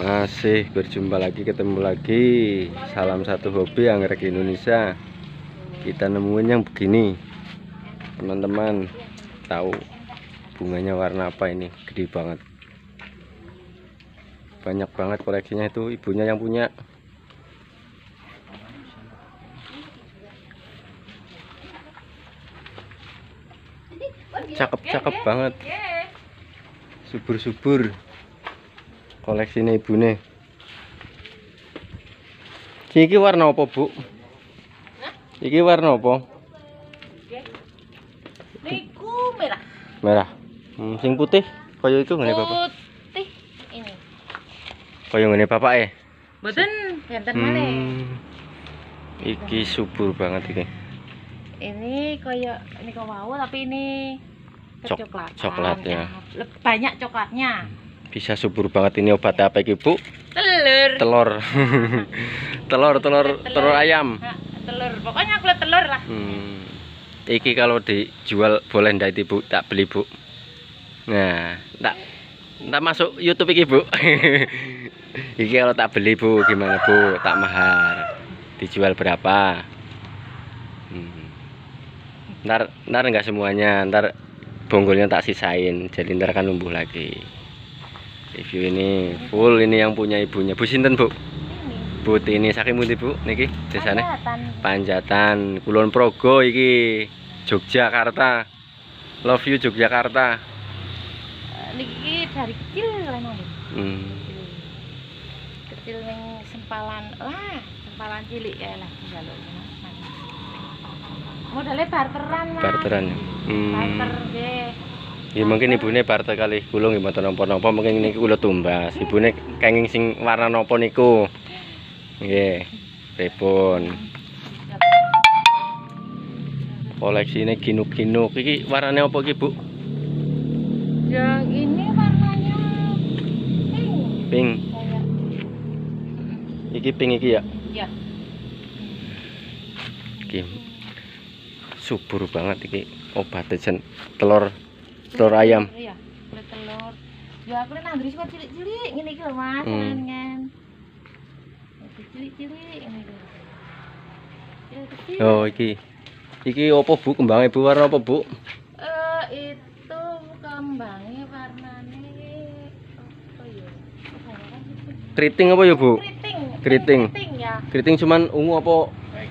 Masih berjumpa lagi, ketemu lagi. Salam satu hobi anggrek Indonesia. Kita nemuin yang begini. Teman-teman tahu bunganya warna apa ini? Gede banget. Banyak banget koleksinya, itu ibunya yang punya. Cakep-cakep banget. Subur-subur. Koleksi ini ibune. Iki warna apa, Bu? Iki warna apa? Niku merah. Merah. Sing putih kaya itu ngene Bapak. Putih ini. Kaya ngene Bapak Mboten benten maneh. Iki subur banget iki. Ini kaya niku wau tapi ini kecoklatan. Coklat ya. Banyak coklatnya. Bisa subur banget ini. Obat apa iki, Bu? Telur. Telur ayam. Telur. Pokoknya kulit telur lah. Iki kalau dijual boleh ndak itu, Bu? Tak beli, Bu. Nah, tak masuk YouTube iki, Bu. Iki kalau tak beli, Bu, gimana, Bu? Tak mahal. Dijual berapa? Ntar enggak semuanya, ntar bonggolnya tak sisain, jadi ntar akan numbuh lagi. Review ini full, ini yang punya ibunya. Bu sinten, Bu? Bu ini saking pundi, Bu? Niki desane Panjatan, Kulon Progo iki, Yogyakarta. Love you Yogyakarta. Niki dari kecil lah nang. Kecil ning sempalan. Lah, sempalan cilik ya lah njaluk. Modalnya barteran, Mas. Barteran. Barter nggih. Ya mungkin ibune barter kali kula nggih mboten napa-napa, mungkin niki kula tumbas. Ibune kenging sing warna napa niku? Nggih. Pripun? Koleksine kinuk-kinuk. Iki warnane apa iki, Bu? Yang ini warnanya pink. Pink. Iki pink iki ya? Iya. Iki subur banget iki. Obat telur ayam. Iya, kulit telur. Ya kulit nanggri suka cilik-cilik ngene iki lho, Mas, kan. Cilik-cilik ngene iki. Oh, iki. Iki apa, Bu? Kembangnya, Bu, warna apa, Bu? Itu kembangnya warnane apa ya? Keriting apa ya, Bu? Keriting. Ya. Keriting cuman ungu apa?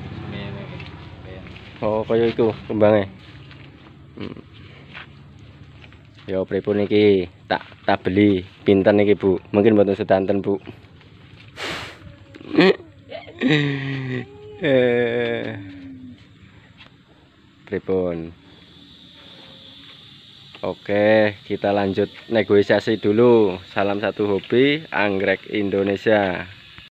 Oh, kaya itu kembangnya. Ya pripun iki tak beli pinten iki, Bu? Mungkin mboten sedanten, Bu. Pripun? Oke, kita lanjut negosiasi dulu. Salam satu hobi anggrek Indonesia.